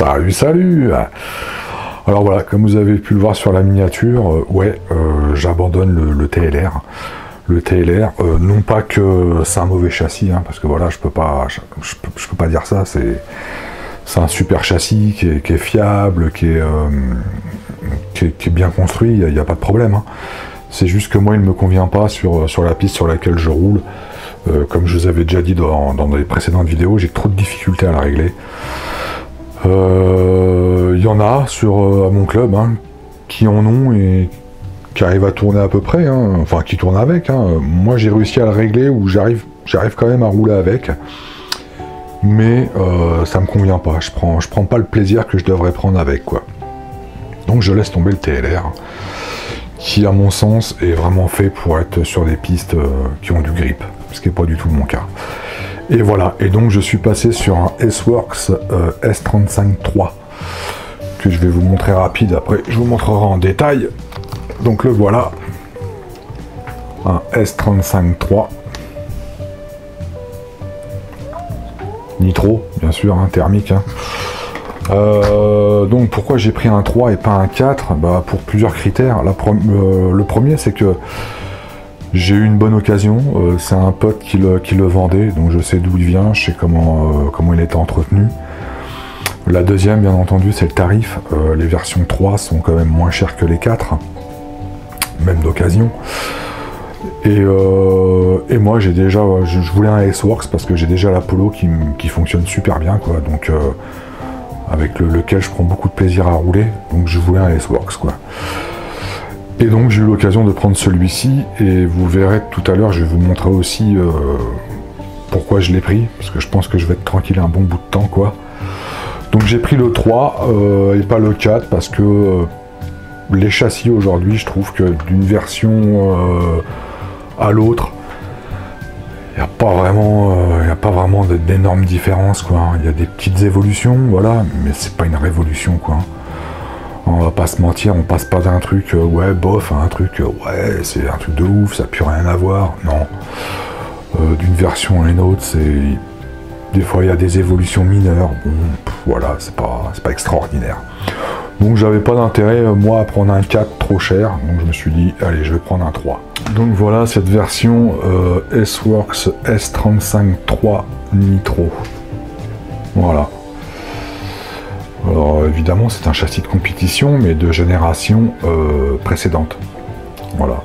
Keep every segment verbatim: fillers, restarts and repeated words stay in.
Salut, salut. Alors voilà, comme vous avez pu le voir sur la miniature, euh, ouais, euh, j'abandonne le, le T L R. Le T L R, euh, non pas que c'est un mauvais châssis, hein, parce que voilà, je peux pas, je, je, peux, je peux pas dire ça. C'est, c'est un super châssis qui est, qui est fiable, qui est, euh, qui est, qui est bien construit. Il n'y a, a pas de problème. Hein. C'est juste que moi, il ne me convient pas sur sur la piste sur laquelle je roule. Euh, comme je vous avais déjà dit dans, dans les précédentes vidéos, j'ai trop de difficultés à la régler. Il euh, y en a sur euh, à mon club hein, qui en ont et qui arrivent à tourner à peu près, hein, enfin qui tournent avec. Hein. Moi j'ai réussi à le régler où j'arrive j'arrive quand même à rouler avec, mais euh, ça me convient pas. Je prends je prends pas le plaisir que je devrais prendre avec quoi. Donc je laisse tomber le T L R, qui à mon sens est vraiment fait pour être sur des pistes euh, qui ont du grip, ce qui n'est pas du tout mon cas. Et voilà, et donc je suis passé sur un S-Works euh, S trente-cinq trois que je vais vous montrer rapide, après je vous montrerai en détail. Donc le voilà, un S trente-cinq trois nitro, bien sûr, hein, thermique. Hein. Euh, donc pourquoi j'ai pris un trois et pas un quatre? Bah, pour plusieurs critères. La pre euh, le premier, c'est que j'ai eu une bonne occasion, euh, c'est un pote qui le, qui le vendait, donc je sais d'où il vient, je sais comment, euh, comment il était entretenu. La deuxième, bien entendu, c'est le tarif. Euh, les versions trois sont quand même moins chères que les quatre, même d'occasion. Et, euh, et moi, j'ai déjà, je, je voulais un S-Works parce que j'ai déjà l'Apollo qui, qui fonctionne super bien, quoi, donc euh, avec le, lequel je prends beaucoup de plaisir à rouler, donc je voulais un S-Works, quoi. Et donc j'ai eu l'occasion de prendre celui-ci, et vous verrez tout à l'heure, je vais vous montrer aussi euh, pourquoi je l'ai pris, parce que je pense que je vais être tranquille un bon bout de temps, quoi. Donc j'ai pris le trois euh, et pas le quatre, parce que euh, les châssis aujourd'hui, je trouve que d'une version euh, à l'autre, il n'y a pas vraiment, euh, y a pas vraiment d'énormes différences, quoi. Il y a des petites évolutions, voilà, mais c'est pas une révolution, quoi. On va pas se mentir, on passe pas d'un truc, euh, ouais, bof, à un truc, euh, ouais, c'est un truc de ouf, ça n'a plus rien à voir. Non. Euh, D'une version à une autre, c'est... Des fois, il y a des évolutions mineures. Bon, pff, voilà, c'est pas, c'est pas extraordinaire. Donc, j'avais pas d'intérêt, euh, moi, à prendre un quatre trop cher. Donc, je me suis dit, allez, je vais prendre un trois. Donc, voilà, cette version euh, S-Works S trente-cinq trois Nitro. Voilà. Alors évidemment c'est un châssis de compétition mais de génération euh, précédente. Voilà.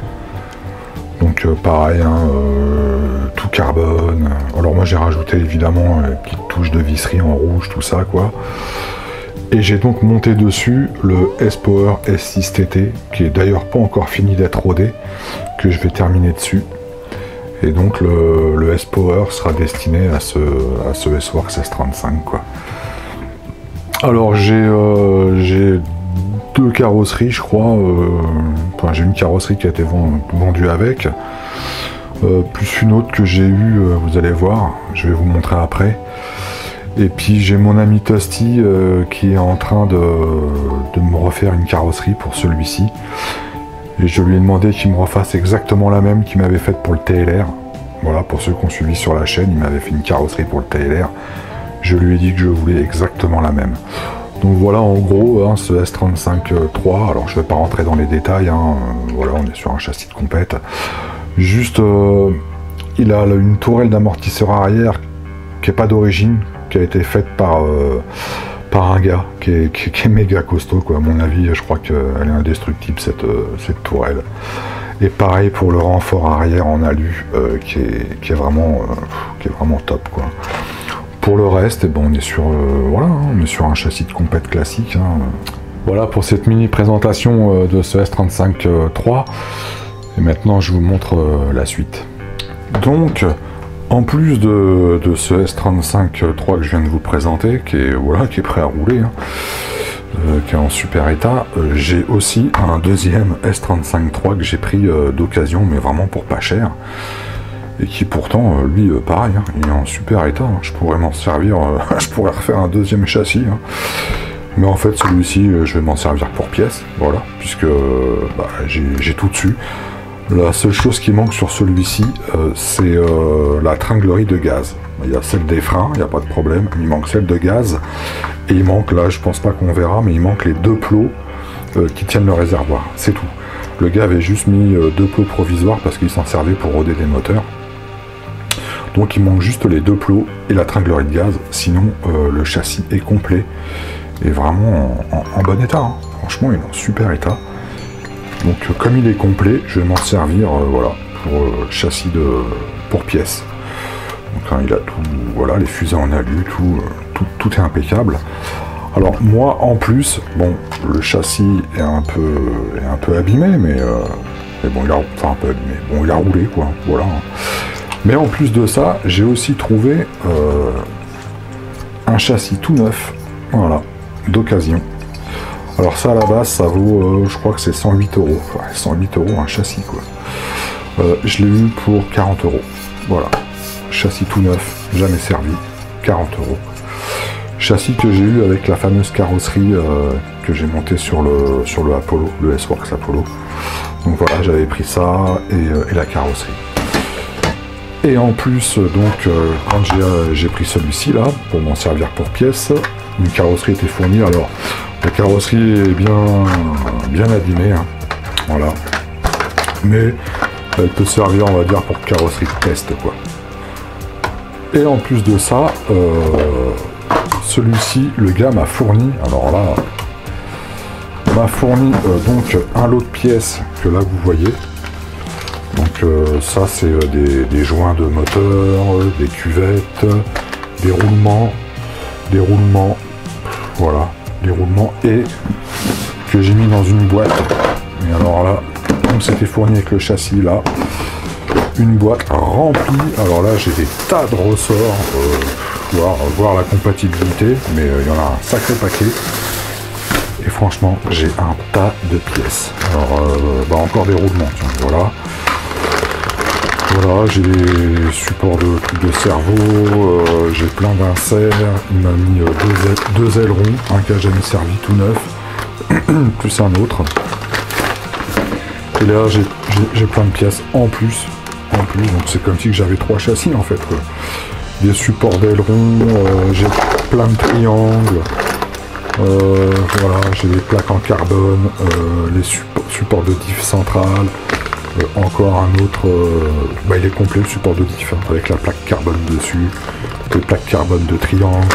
Donc euh, pareil, hein, euh, tout carbone. Alors moi j'ai rajouté évidemment une petite touche de visserie en rouge, tout ça quoi. Et j'ai donc monté dessus le S-Power S six T T, qui est d'ailleurs pas encore fini d'être rodé, que je vais terminer dessus. Et donc le, le S-Power sera destiné à ce, à ce S-Works S trente-cinq quoi. Alors j'ai euh, deux carrosseries je crois, euh, enfin j'ai une carrosserie qui a été vendue avec, euh, plus une autre que j'ai eue, euh, vous allez voir, je vais vous montrer après. Et puis j'ai mon ami Toasty euh, qui est en train de, de me refaire une carrosserie pour celui-ci. Et je lui ai demandé qu'il me refasse exactement la même qu'il m'avait faite pour le T L R. Voilà, pour ceux qui ont suivi sur la chaîne, il m'avait fait une carrosserie pour le T L R. Je lui ai dit que je voulais exactement la même. Donc voilà en gros hein, ce S trente-cinq trois. Alors je ne vais pas rentrer dans les détails. Hein, voilà, on est sur un châssis de compète. Juste, euh, il a une tourelle d'amortisseur arrière qui n'est pas d'origine, qui a été faite par, euh, par un gars qui est, qui, qui est méga costaud, quoi. À mon avis, je crois qu'elle est indestructible cette, cette tourelle. Et pareil pour le renfort arrière en alu euh, qui, est, qui, est vraiment, euh, qui est vraiment top, quoi. Pour le reste, eh ben, on est sur euh, voilà, hein, on est sur un châssis de compète classique. Hein. Voilà pour cette mini présentation euh, de ce S trente-cinq trois. Et maintenant, je vous montre euh, la suite. Donc, en plus de, de ce S trente-cinq trois que je viens de vous présenter, qui est voilà, qui est prêt à rouler, hein, euh, qui est en super état, euh, j'ai aussi un deuxième S trente-cinq trois que j'ai pris euh, d'occasion, mais vraiment pour pas cher. Et qui pourtant, euh, lui, euh, pareil, hein, il est en super état. Hein. Je pourrais m'en servir, euh, je pourrais refaire un deuxième châssis. Hein. Mais en fait, celui-ci, euh, je vais m'en servir pour pièce, voilà, puisque euh, bah, j'ai tout dessus. La seule chose qui manque sur celui-ci, euh, c'est euh, la tringlerie de gaz. Il y a celle des freins, il n'y a pas de problème. Il manque celle de gaz. Et il manque, là, je pense pas qu'on verra, mais il manque les deux plots euh, qui tiennent le réservoir. C'est tout. Le gars avait juste mis euh, deux plots provisoires parce qu'il s'en servait pour roder des moteurs. Donc il manque juste les deux plots et la tringlerie de gaz. Sinon, euh, le châssis est complet et vraiment en, en, en bon état. Hein. Franchement, il est en super état. Donc euh, comme il est complet, je vais m'en servir euh, voilà, pour euh, châssis de, pour pièces. Donc hein, il a tout, voilà, les fusées en alu, tout, euh, tout, tout est impeccable. Alors moi en plus, bon, le châssis est un peu, est un peu abîmé, mais, euh, mais bon, il a, enfin un peu abîmé, bon, il a roulé quoi, voilà. Mais en plus de ça, j'ai aussi trouvé euh, un châssis tout neuf, voilà, d'occasion. Alors ça à la base, ça vaut, euh, je crois que c'est cent huit euros, ouais, cent huit euros un châssis quoi. Euh, je l'ai eu pour quarante euros, voilà, châssis tout neuf, jamais servi, quarante euros. Châssis que j'ai eu avec la fameuse carrosserie euh, que j'ai montée sur le, sur le Apollo, le S-Works Apollo. Donc voilà, j'avais pris ça et, euh, et la carrosserie. Et en plus, donc, euh, quand j'ai euh, j'ai pris celui-ci là, pour m'en servir pour pièces, une carrosserie était fournie. Alors, la carrosserie est bien, bien abîmée, hein, voilà. Mais elle peut servir, on va dire, pour carrosserie de test, quoi. Et en plus de ça, euh, celui-ci, le gars m'a fourni, alors là, m'a fourni euh, donc un lot de pièces que là vous voyez. Donc euh, ça c'est euh, des, des joints de moteur, euh, des cuvettes, des roulements, des roulements, voilà, des roulements et que j'ai mis dans une boîte. Et alors là, donc c'était fourni avec le châssis là, une boîte remplie. Alors là j'ai des tas de ressorts, euh, voir, voir la compatibilité, mais euh, il y en a un sacré paquet. Et franchement j'ai un tas de pièces. Alors euh, bah encore des roulements, tiens, voilà. Voilà, j'ai des supports de trucs de cerveau, euh, j'ai plein d'inserts, il m'a mis euh, deux, ailes, deux ailerons, un qui a jamais servi tout neuf, plus un autre. Et là j'ai plein de pièces en plus, en plus, donc c'est comme si j'avais trois châssis en fait. Quoi. Des supports d'ailerons, euh, j'ai plein de triangles, euh, voilà, j'ai des plaques en carbone, euh, les supports, supports de diff centrale. Euh, encore un autre, euh, bah il est complet le support de diff, hein, avec la plaque carbone dessus, les plaques carbone de triangle,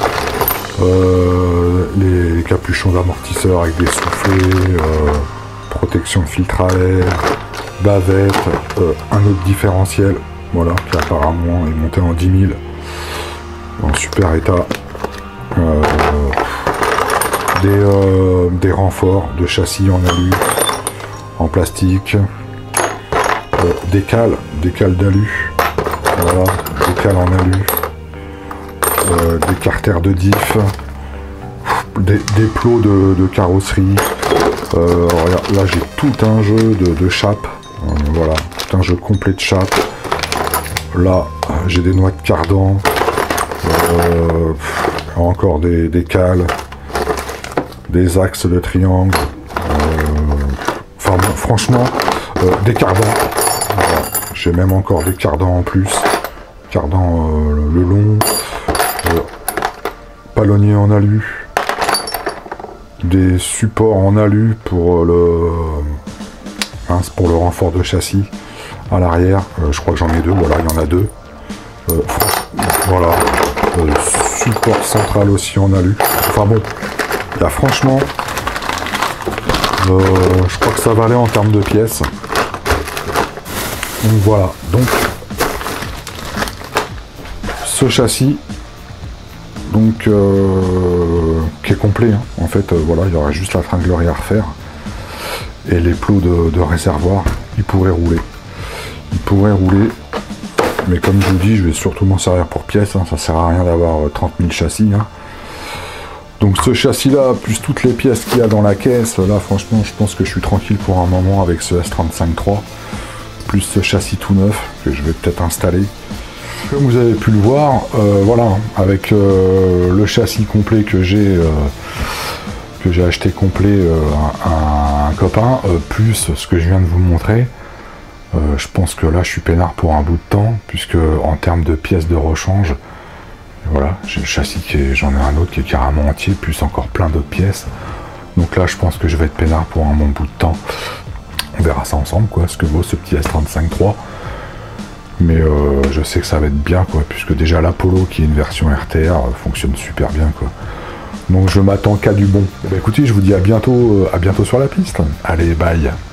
euh, les, les capuchons d'amortisseur avec des soufflets, euh, protection de filtre à air, bavette, euh, un autre différentiel, voilà, qui apparemment est monté en dix mille, en super état, euh, des, euh, des renforts de châssis en alu, en plastique, Euh, des cales, des cales d'alu, voilà, des cales en alu, euh, des carters de diff, des, des plots de, de carrosserie, euh, regarde, là j'ai tout un jeu de, de chape, euh, voilà, tout un jeu complet de chape, là j'ai des noix de cardan, euh, encore des, des cales, des axes de triangle, euh, enfin bon, franchement, euh, des cardans. Voilà. J'ai même encore des cardans en plus, cardans euh, le long, euh, palonnier en alu, des supports en alu pour le, hein, pour le renfort de châssis à l'arrière, euh, je crois que j'en ai deux, voilà, il y en a deux, euh, voilà, euh, support central aussi en alu, enfin bon, là franchement, euh, je crois que ça va aller en termes de pièces. Donc voilà, donc ce châssis, donc euh, qui est complet, hein. En fait, euh, voilà, il y aurait juste la tringlerie à refaire et les plots de, de réservoir, il pourrait rouler, il pourrait rouler, mais comme je vous dis, je vais surtout m'en servir pour pièces, hein. Ça sert à rien d'avoir trente mille châssis, hein. Donc ce châssis là, plus toutes les pièces qu'il y a dans la caisse, là franchement, je pense que je suis tranquille pour un moment avec ce S trente-cinq trois. Plus ce châssis tout neuf que je vais peut-être installer. Comme vous avez pu le voir, euh, voilà, avec euh, le châssis complet que j'ai euh, que j'ai acheté complet euh, à un, un copain, euh, plus ce que je viens de vous montrer, Euh, je pense que là je suis peinard pour un bout de temps, puisque en termes de pièces de rechange, voilà, j'ai le châssis qui j'en ai un autre qui est carrément entier, plus encore plein d'autres pièces. Donc là je pense que je vais être peinard pour un bon bout de temps. On verra ça ensemble, quoi, ce que vaut ce petit S trente-cinq trois. Mais euh, je sais que ça va être bien, quoi, puisque déjà l'Apollo, qui est une version R T R, fonctionne super bien, quoi. Donc je m'attends qu'à du bon. Eh bien, écoutez, je vous dis à bientôt, à bientôt sur la piste. Allez, bye.